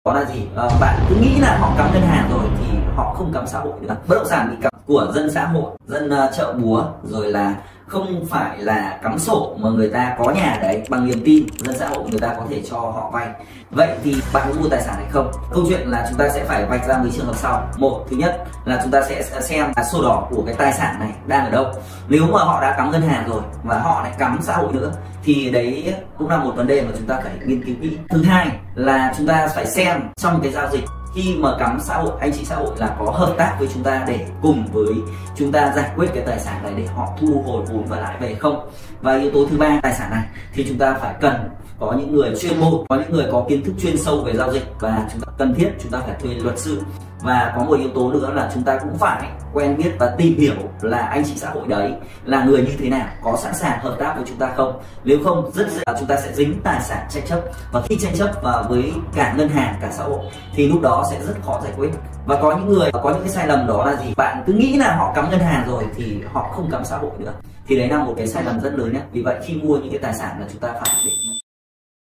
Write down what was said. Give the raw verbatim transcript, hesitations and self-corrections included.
Đó là gì? À, bạn cứ nghĩ là họ cắm ngân hàng rồi thì họ không cắm xã hội nữa. Bất động sản bị cắm của dân xã hội, dân uh, chợ búa, rồi là không phải là cắm sổ mà người ta có nhà đấy bằng niềm tin, dân xã hội người ta có thể cho họ vay. Vậy thì bạn có mua tài sản hay không? Câu chuyện là chúng ta sẽ phải vạch ra mấy trường hợp sau. Một, thứ nhất là chúng ta sẽ xem là sổ đỏ của cái tài sản này đang ở đâu. Nếu mà họ đã cắm ngân hàng rồi và họ lại cắm xã hội nữa thì đấy cũng là một vấn đề mà chúng ta phải nghiên cứu kỹ. Thứ hai là chúng ta phải xem trong cái giao dịch khi mà cắm xã hội, anh chị xã hội là có hợp tác với chúng ta để cùng với chúng ta giải quyết cái tài sản này để họ thu hồi vốn và lãi về không. Và yếu tố thứ ba, tài sản này thì chúng ta phải cần có những người chuyên môn, có những người có kiến thức chuyên sâu về giao dịch, và chúng ta cần thiết chúng ta phải thuê luật sư. Và có một yếu tố nữa là chúng ta cũng phải quen biết và tìm hiểu là anh chị xã hội đấy là người như thế nào, có sẵn sàng hợp tác với chúng ta không. Nếu không, rất dễ chúng ta sẽ dính tài sản tranh chấp, và khi tranh chấp và với cả ngân hàng, cả xã hội thì lúc đó sẽ rất khó giải quyết. Và có những người có những cái sai lầm, đó là gì? Bạn cứ nghĩ là họ cắm ngân hàng rồi thì họ không cắm xã hội nữa, thì đấy là một cái sai lầm rất lớn nhé. Vì vậy khi mua những cái tài sản là chúng ta phải để